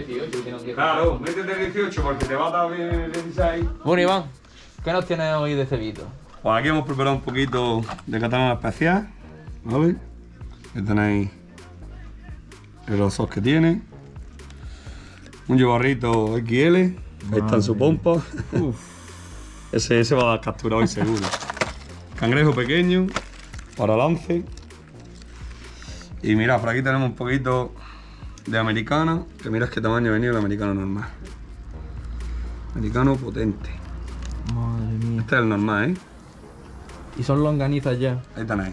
18, que no quiero. Claro, métete el 18 porque te va a dar bien el 16. Bueno, Iván, ¿qué nos tienes hoy de cebito? Pues aquí hemos preparado un poquito de catalana especial, ¿vale? Que tenéis el grosor que tiene. Un yobarrito XL, ahí está en su pompa. Ese va a dar captura hoy seguro. Cangrejo pequeño, para lance. Y mirad, por aquí tenemos un poquito de americana, que mirad qué tamaño ha venido el americano normal. Americano potente. Madre mía. Este es el normal, ¿eh? Y son longanizas ya. Ahí tenéis.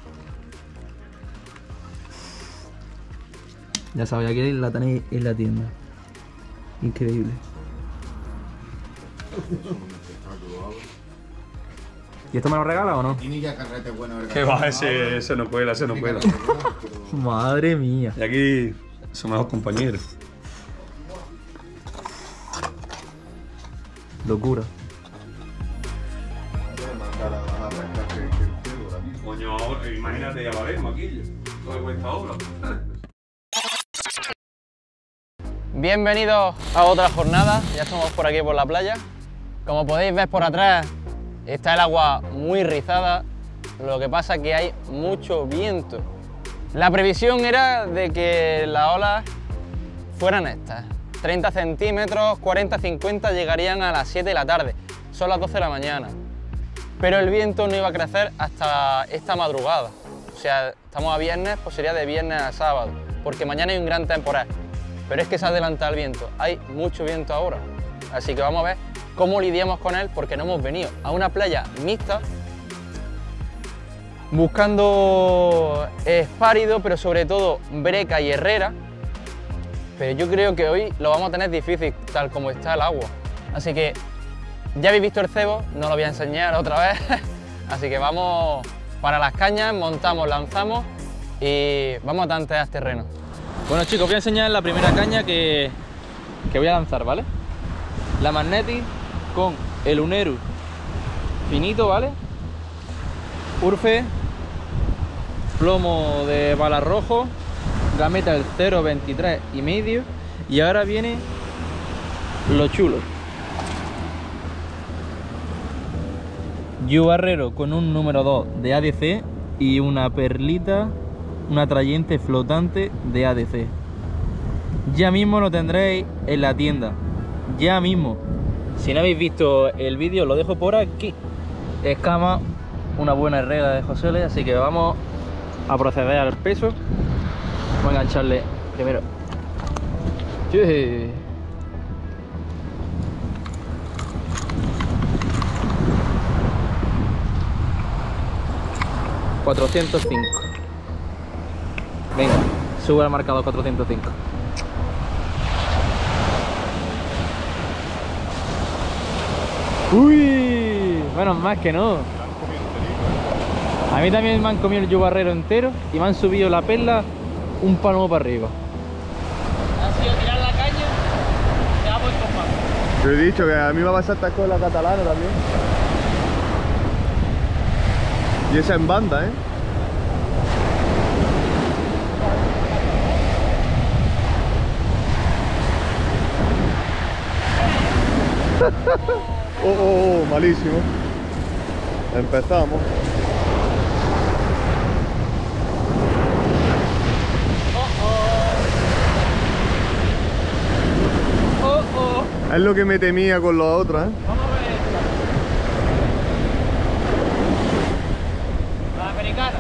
Ya sabéis, aquí la tenéis en la tienda. Increíble. ¿Y esto me lo regala o no? Que va, ese no cuela, ese no cuela. Madre mía. Y aquí su mejor compañero. Locura. Coño, imagínate, ya vale, maquillo. Todo de cuesta ahora. Bienvenidos a otra jornada, ya estamos por aquí por la playa. Como podéis ver por atrás está el agua muy rizada, lo que pasa es que hay mucho viento. La previsión era de que las olas fueran estas, 30 centímetros, 40-50 llegarían a las 7 de la tarde, son las 12 de la mañana. Pero el viento no iba a crecer hasta esta madrugada, o sea, estamos a viernes, pues sería de viernes a sábado, porque mañana hay un gran temporal. Pero es que se adelanta el viento, hay mucho viento ahora, así que vamos a ver cómo lidiamos con él, porque no hemos venido a una playa mixta buscando espárido, pero sobre todo breca y herrera, pero yo creo que hoy lo vamos a tener difícil tal como está el agua, así que ya habéis visto el cebo, no lo voy a enseñar otra vez, así que vamos para las cañas, montamos, lanzamos y vamos a tantear terreno. Bueno chicos, voy a enseñar la primera caña que voy a lanzar, ¿vale? La Magnetic con el Uneru finito, ¿vale? Urfe, plomo de bala rojo, gameta del 0.23 y medio, y ahora viene lo chulo. Yubarrero con un número 2 de ADC y una perlita, una atrayente flotante de ADC. Ya mismo lo tendréis en la tienda, ya mismo. Si no habéis visto el vídeo, lo dejo por aquí. Escama, una buena herrera de José L, así que vamos a proceder al peso. Voy a engancharle primero. ¡Sí! $405. Venga, sube al marcador 405. Uy, menos más que no. A mí también me han comido el yubarrero entero y me han subido la perla un palmo para arriba. Ha sido tirar la caña, te va a poner con más. Yo he dicho que a mí me va a pasar esta escuela catalana también. Y esa en banda, ¿eh? Oh, malísimo. Empezamos. Es lo que me temía con los otros, ¿eh? Vamos a ver esta. La americana.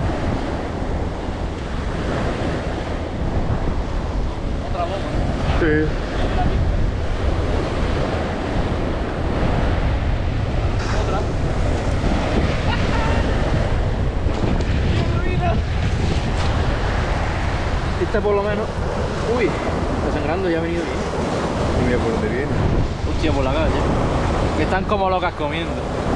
Otra bomba. Sí. Esta por lo menos. Uy, está sangrando, ya ha venido bien. Y mira por dónde viene. Hostia, por la calle. Que están como locas comiendo.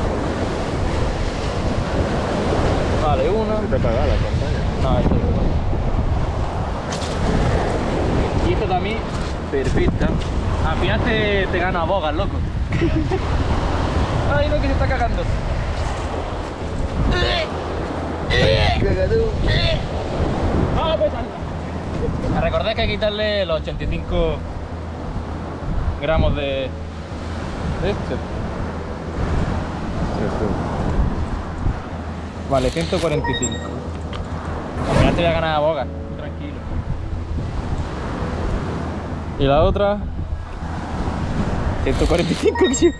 Vale, una. Se te apaga la pantalla. No, esto es igual. Y esta también, perfecta. Al final te gana bogas, loco. Ay, no, que se está cagando. Vamos a pesarla. Recordad que hay que quitarle los 85 gramos de esto. Vale, 145. Al final te voy a ganar a boga, tranquilo. Y la otra 145,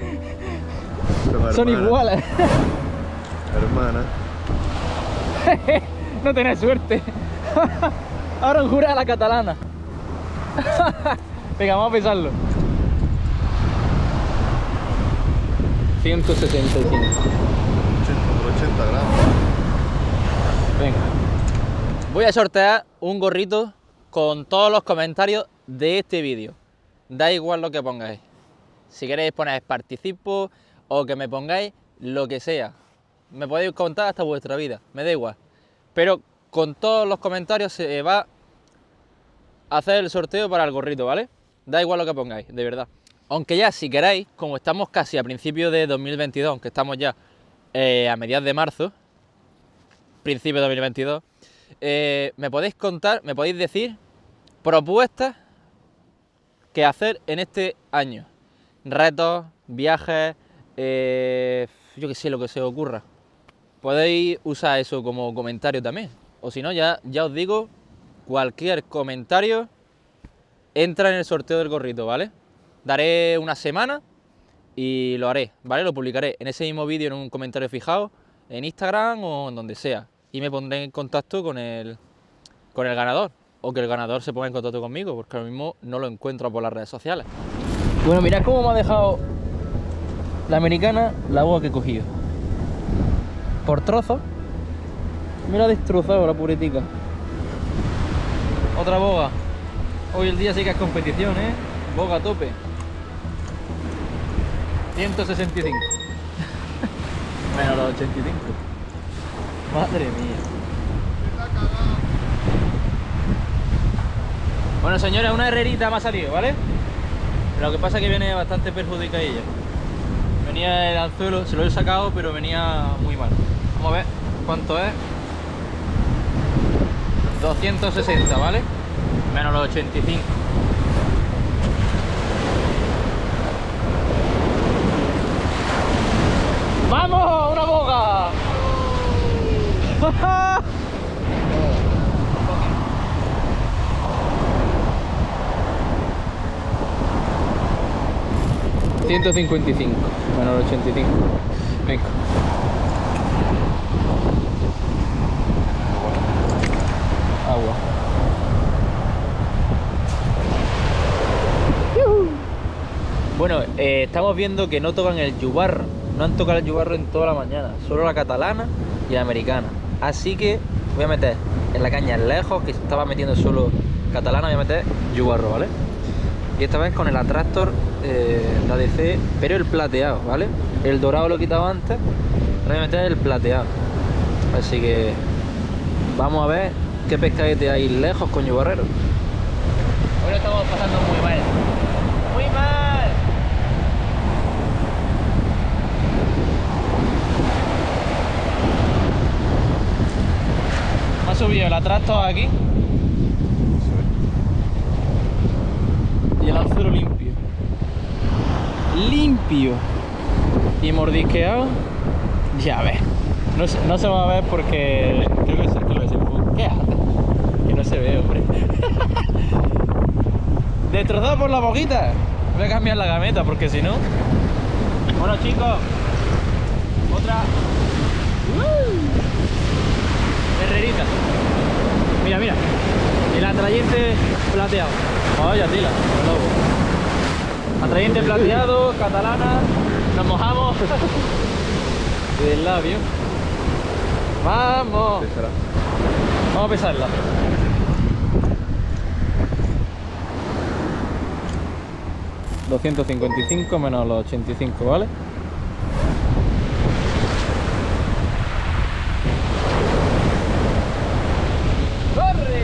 son iguales. Hermana. No tenés suerte. Ahora jura a la catalana. Venga, vamos a pesarlo. 165. 80 gramos. Venga. Voy a sortear un gorrito con todos los comentarios de este vídeo. Da igual lo que pongáis. Si queréis poner participo o que me pongáis lo que sea. Me podéis contar hasta vuestra vida, me da igual. Pero con todos los comentarios se va a hacer el sorteo para el gorrito, ¿vale? Da igual lo que pongáis, de verdad. Aunque ya, si queréis, como estamos casi a principios de 2022, aunque estamos ya a mediados de marzo, principio de 2022, me podéis contar, me podéis decir propuestas que hacer en este año. Retos, viajes, yo que sé, lo que se os ocurra. Podéis usar eso como comentario también. O si no, ya os digo, cualquier comentario entra en el sorteo del gorrito, ¿vale? Daré una semana y lo haré, ¿vale? Lo publicaré en ese mismo vídeo, en un comentario fijado, en Instagram o en donde sea. Y me pondré en contacto con el ganador. O que el ganador se ponga en contacto conmigo, porque ahora mismo no lo encuentro por las redes sociales. Bueno, mirad cómo me ha dejado la americana la boga que he cogido. Por trozos. Me la ha destrozado la puretica. Otra boga. Hoy el día sí que es competición, ¿eh? Boga a tope. 165. Menos los 85. Madre mía. Bueno, señores, una herrerita me ha salido, ¿vale? Lo que pasa es que viene bastante perjudicada ella. Venía el anzuelo, se lo he sacado, pero venía muy mal. Vamos a ver cuánto es. 260, ¿vale? Menos los 85. ¡Vamos! ¡Una boga! $155 menos el 85. Venga. Agua. Bueno, estamos viendo que no tocan el yubarro. No han tocado el yubarro en toda la mañana. Solo la catalana y la americana. Así que voy a meter en la caña lejos, que estaba metiendo solo catalana, voy a meter yubarro, ¿vale? Y esta vez con el Atractor de ADC, pero el plateado, ¿vale? El dorado lo he quitado antes, voy a meter el plateado. Así que vamos a ver qué pescadete hay lejos con yubarrero. Hoy lo estamos pasando muy mal. ¡Muy mal! Me ha subido el Atractor aquí. Y el anzuelo limpio. Limpio. Y mordisqueado. Ya ves. No se va a ver porque creo que lo desenfoco. ¿Qué hace? Que no se ve, hombre. Destrozado por la boquita. Voy a cambiar la gameta porque si no. Bueno, chicos. Otra. Herrerita. Mira, mira. El atrayente plateado. Vaya tela, atrayente plateado, catalana. Nos mojamos. Del labio. Vamos. Vamos a pesarla. $255 menos los 85, ¿vale? ¡Corre!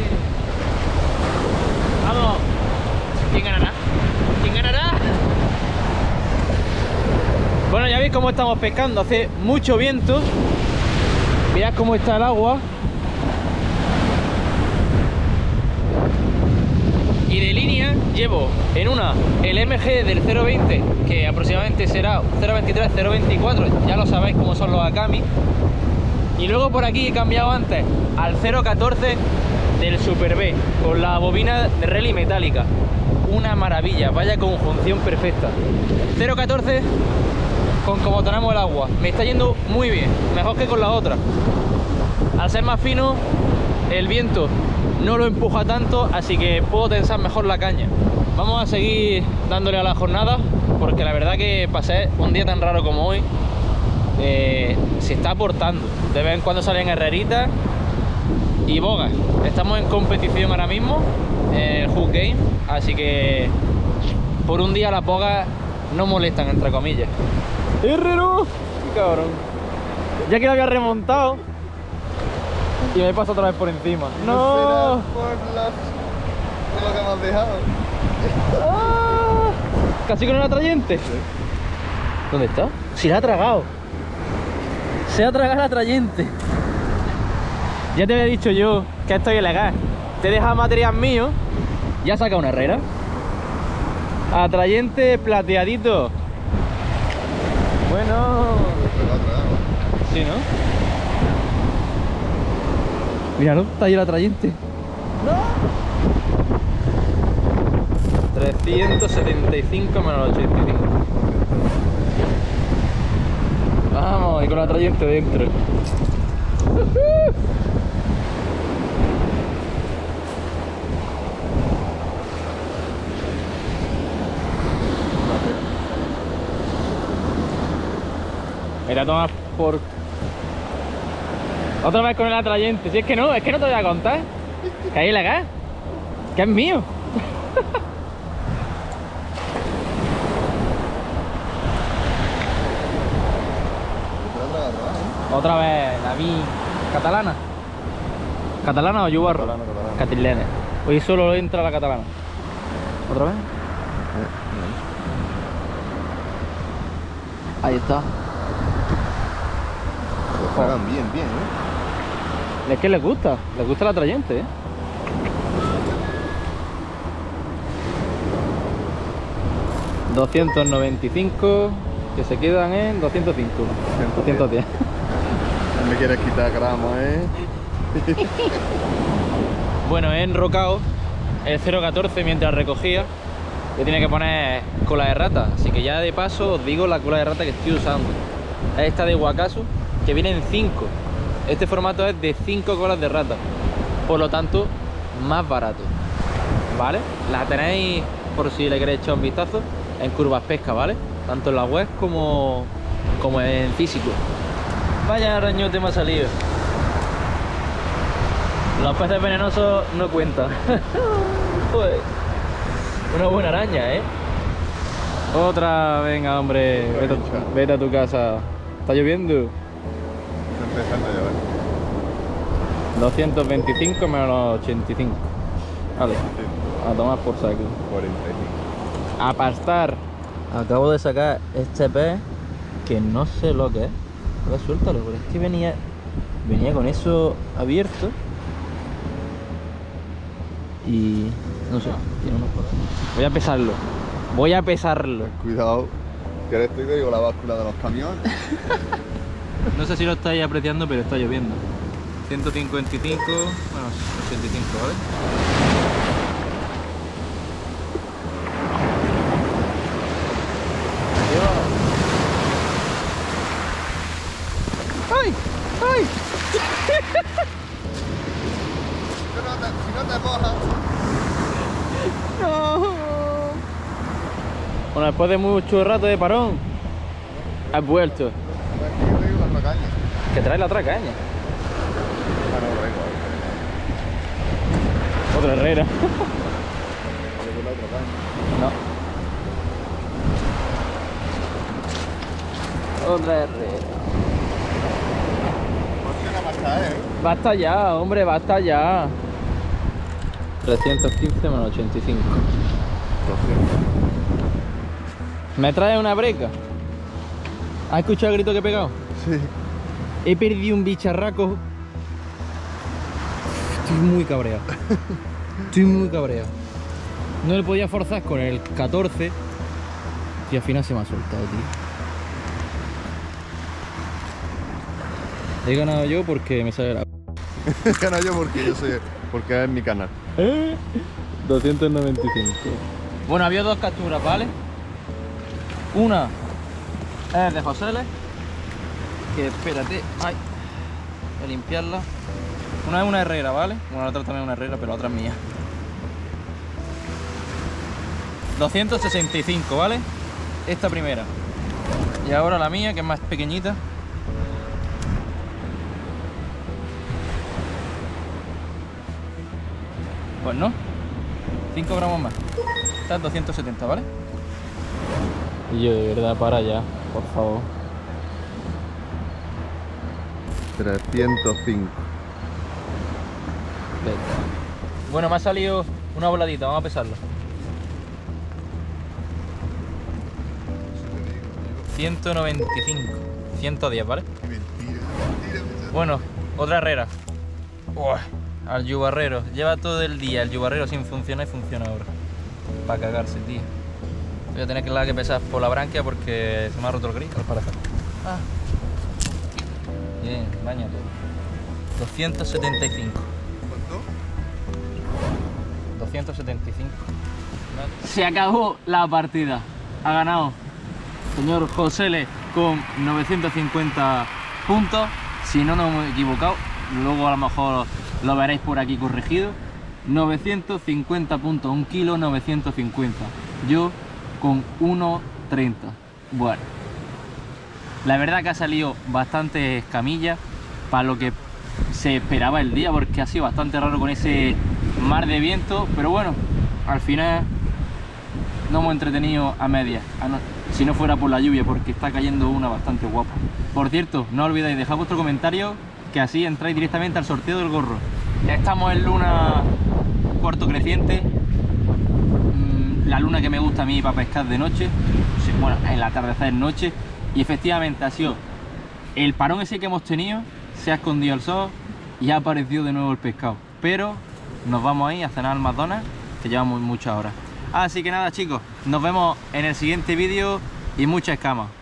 ¡Vamos! ¿Quién ganará? ¿Quién ganará? Bueno, ya veis cómo estamos pescando. Hace mucho viento. Mirad cómo está el agua. Y de línea llevo en una el MG del 020, que aproximadamente será 023, 024, ya lo sabéis cómo son los Akami. Y luego por aquí he cambiado antes al 014 del Super B, con la bobina de rally metálica. Una maravilla, vaya conjunción perfecta. 014 con como tenemos el agua, me está yendo muy bien, mejor que con la otra. Al ser más fino, el viento no lo empuja tanto, así que puedo tensar mejor la caña. Vamos a seguir dándole a la jornada, porque la verdad que pasé un día tan raro como hoy, se está aportando. De vez en cuando salen herreritas y bogas. Estamos en competición ahora mismo en el Hook Game, así que por un día las bogas no molestan, entre comillas. ¡Herrero! ¡Qué cabrón! Ya que lo había remontado y me pasa otra vez por encima. ¡No! Por lo que me has dejado. ¡Ah! Casi con el atrayente. ¿Dónde está? Si la ha tragado. Se ha tragado el atrayente. Ya te había dicho yo que esto es ilegal. Te he dejado material mío. Ya saca una herrera. Atrayente plateadito. Bueno. Sí, ¿no? Míralo, está ahí el atrayente. ¡No! 375 menos 85. Vamos, y con el atrayente dentro. Mira, toma por... Otra vez con el atrayente. Si es que no te voy a contar. Que hay ilegal. Que es mío. Otra vez, la vi catalana. ¿Catalana o yubarro? Catalana. Hoy solo entra la catalana. ¿Otra vez? Ahí está. Juegan bien, bien, Es que les gusta el atrayente, 295 que se quedan en 205. 210. No me quieres quitar gramos, Bueno, he enrocado el 014 mientras recogía. Le tiene que poner cola de rata, así que ya de paso os digo la cola de rata que estoy usando. Es esta de Wakasu, que viene en 5. Este formato es de 5 colas de rata, por lo tanto más barato, ¿vale? La tenéis, por si le queréis echar un vistazo, en Curvas Pesca, ¿vale? Tanto en la web como en físico. Vaya arañote me ha salido. Los peces venenosos no cuentan. Joder. Una buena araña, Otra, venga, hombre, vete a tu casa. ¿Está lloviendo? Está empezando a llover. 225 menos 85. Vale, a tomar por saco. 45. A pastar. Acabo de sacar este pez que no sé lo que es. A ver, suéltalo, porque es que venía con eso abierto. Y no sé, tiene unos poros. Voy a pesarlo. Cuidado, que eres tú y te digo la báscula de los camiones. No sé si lo estáis apreciando, pero está lloviendo. 155, bueno, 85, ¿vale? ¡Ay! ¡Ay! Si no te mojas. No. Bueno, después de mucho rato de parón, has vuelto. Que trae la otra caña. Otra herrera. No. Otra herrera. Basta ya, hombre, basta ya. 315 menos 85. ¿Me trae una breca? ¿Has escuchado el grito que he pegado? Sí. He perdido un bicharraco. Estoy muy cabreado. Estoy muy cabreado. No le podía forzar con el 14 y al final se me ha soltado, tío. He ganado yo porque me sale la... Gano yo porque es mi canal. 295. Bueno, había dos capturas, ¿vale? Una es de José L, que espérate, ay, voy a limpiarla. Una es una Herrera, ¿vale? Bueno, la otra también es una Herrera, pero la otra es mía. 265, ¿vale? Esta primera. Y ahora la mía, que es más pequeñita. Pues no, 5 gramos más. Está en 270, ¿vale? Y yo, de verdad, para ya, por favor. 305. Bueno, me ha salido una voladita, vamos a pesarlo. 195, 110, ¿vale? Bueno, otra Herrera. Uah, al yubarrero. Lleva todo el día el yubarrero sin funcionar y funciona ahora. Para cagarse, tío. Voy a tener que pesar por la branquia porque se me ha roto el gris al parecer. Ah. Bien, baña todo. 275. ¿Cuánto? 275. Se acabó la partida. Ha ganado señor José L con 950 puntos. Si no nos hemos equivocado, luego a lo mejor lo veréis por aquí corregido. 950 puntos, 1 kilo 950. Yo con 1,30. Bueno, la verdad que ha salido bastante escamilla para lo que se esperaba el día, porque ha sido bastante raro con ese mar de viento, pero bueno, al final no hemos entretenido a medias, si no fuera por la lluvia, porque está cayendo una bastante guapa. Por cierto, no olvidéis dejar vuestro comentario, que así entráis directamente al sorteo del gorro. Estamos en luna cuarto creciente, la luna que me gusta a mí para pescar de noche, bueno, el atardecer noche, y efectivamente ha sido el parón ese que hemos tenido, se ha escondido el sol y ha aparecido de nuevo el pescado. Pero nos vamos ahí a cenar al McDonald's, que llevamos muchas horas. Así que nada, chicos, nos vemos en el siguiente vídeo y mucha escama.